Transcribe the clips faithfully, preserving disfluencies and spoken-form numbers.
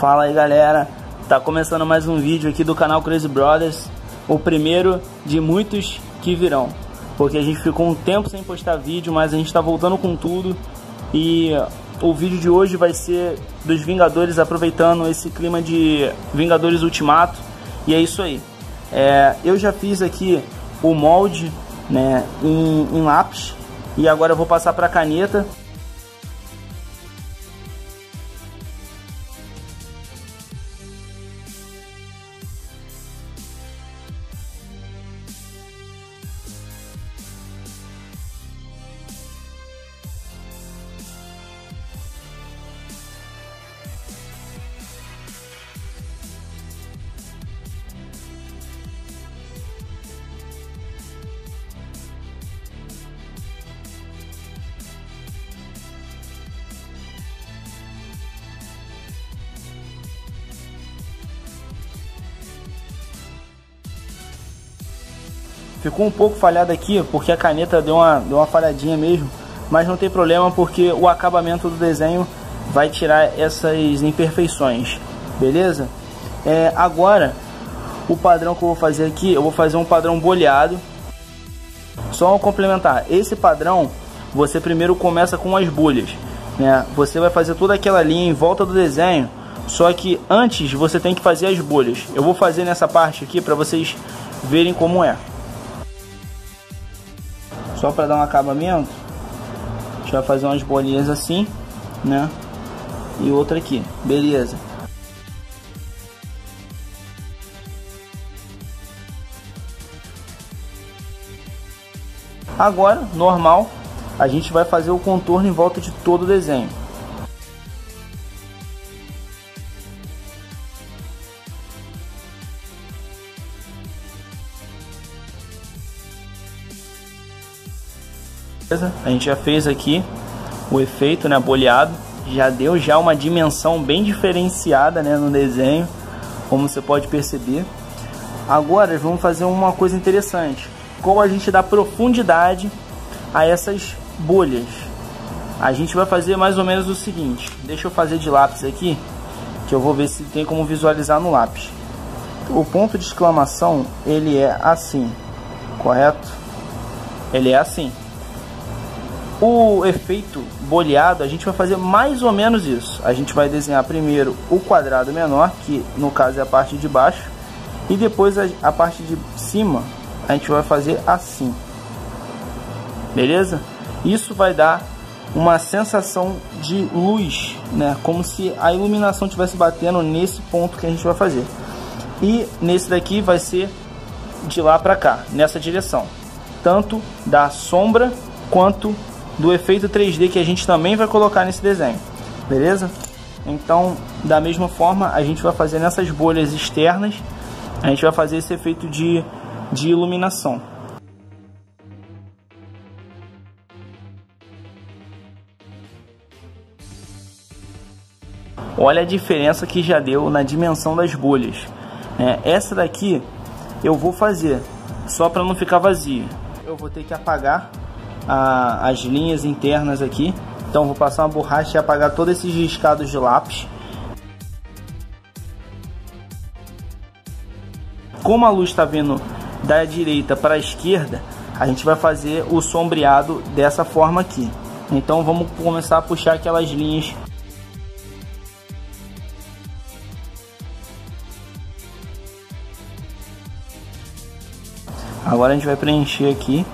Fala aí galera, tá começando mais um vídeo aqui do canal Crazy Brothers, o primeiro de muitos que virão, porque a gente ficou um tempo sem postar vídeo, mas a gente tá voltando com tudo. E o vídeo de hoje vai ser dos Vingadores, aproveitando esse clima de Vingadores Ultimato. E é isso aí, é, eu já fiz aqui o molde, né, em, em lápis, e agora eu vou passar para caneta. Ficou um pouco falhado aqui, porque a caneta deu uma, deu uma falhadinha mesmo, mas não tem problema, porque o acabamento do desenho vai tirar essas imperfeições, beleza? É, agora, o padrão que eu vou fazer aqui, eu vou fazer um padrão boleado. Só um complementar, esse padrão, você primeiro começa com as bolhas, né? Você vai fazer toda aquela linha em volta do desenho, só que antes você tem que fazer as bolhas. Eu vou fazer nessa parte aqui para vocês verem como é. Só para dar um acabamento, a gente vai fazer umas bolinhas assim, né? E outra aqui, beleza? Agora, normal, a gente vai fazer o contorno em volta de todo o desenho. A gente já fez aqui o efeito, né, boleado, já deu já uma dimensão bem diferenciada, né, no desenho, como você pode perceber. Agora vamos fazer uma coisa interessante, como a gente dá profundidade a essas bolhas. A gente vai fazer mais ou menos o seguinte, deixa eu fazer de lápis aqui, que eu vou ver se tem como visualizar no lápis. O ponto de exclamação, ele é assim, correto? Ele é assim. O efeito boleado, a gente vai fazer mais ou menos isso. A gente vai desenhar primeiro o quadrado menor, que no caso é a parte de baixo, e depois a, a parte de cima a gente vai fazer assim, beleza? Isso vai dar uma sensação de luz, né? Como se a iluminação estivesse batendo nesse ponto que a gente vai fazer. E nesse daqui vai ser de lá para cá, nessa direção, tanto da sombra quanto do efeito três D que a gente também vai colocar nesse desenho, beleza? Então, da mesma forma, a gente vai fazer nessas bolhas externas, a gente vai fazer esse efeito de, de iluminação. Olha a diferença que já deu na dimensão das bolhas, né? Essa daqui eu vou fazer só para não ficar vazio. Eu vou ter que apagar A, as linhas internas aqui, então vou passar uma borracha e apagar todos esses riscados de lápis. Como a luz está vindo da direita para a esquerda, a gente vai fazer o sombreado dessa forma aqui. Então vamos começar a puxar aquelas linhas. Agora a gente vai preencher aqui.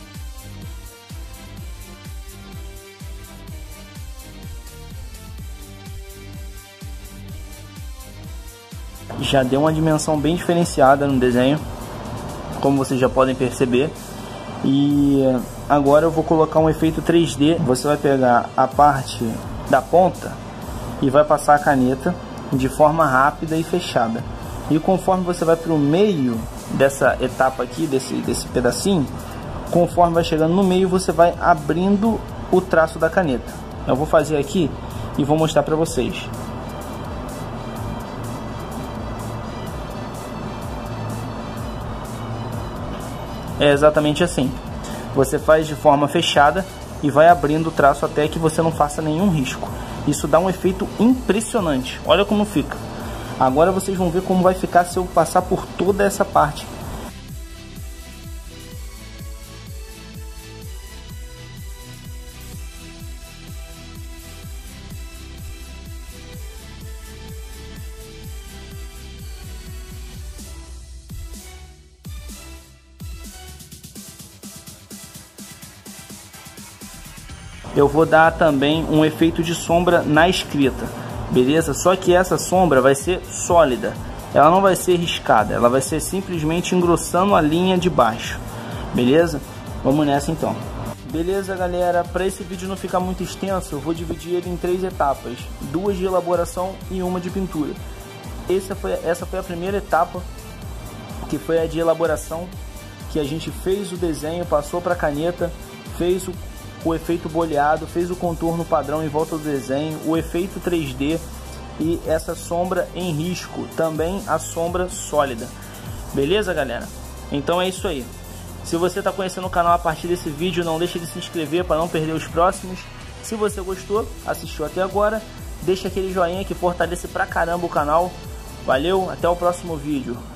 Já deu uma dimensão bem diferenciada no desenho, como vocês já podem perceber. E agora eu vou colocar um efeito três D. Você vai pegar a parte da ponta e vai passar a caneta de forma rápida e fechada. E conforme você vai para o meio dessa etapa aqui, desse, desse pedacinho, conforme vai chegando no meio, você vai abrindo o traço da caneta. Eu vou fazer aqui e vou mostrar para vocês. É exatamente assim. Você faz de forma fechada e vai abrindo o traço até que você não faça nenhum risco. Isso dá um efeito impressionante. Olha como fica. Agora vocês vão ver como vai ficar se eu passar por toda essa parte. Eu vou dar também um efeito de sombra na escrita, beleza? Só que essa sombra vai ser sólida, ela não vai ser riscada, ela vai ser simplesmente engrossando a linha de baixo, beleza? Vamos nessa então. Beleza, galera, para esse vídeo não ficar muito extenso, eu vou dividir ele em três etapas, duas de elaboração e uma de pintura. Essa foi, essa foi a primeira etapa, que foi a de elaboração, que a gente fez o desenho, passou para a caneta, fez o o efeito boleado, fez o contorno padrão em volta do desenho, o efeito três D e essa sombra em risco, também a sombra sólida. Beleza, galera? Então é isso aí. Se você está conhecendo o canal a partir desse vídeo, não deixe de se inscrever para não perder os próximos. Se você gostou, assistiu até agora, deixa aquele joinha que fortalece pra caramba o canal. Valeu, até o próximo vídeo.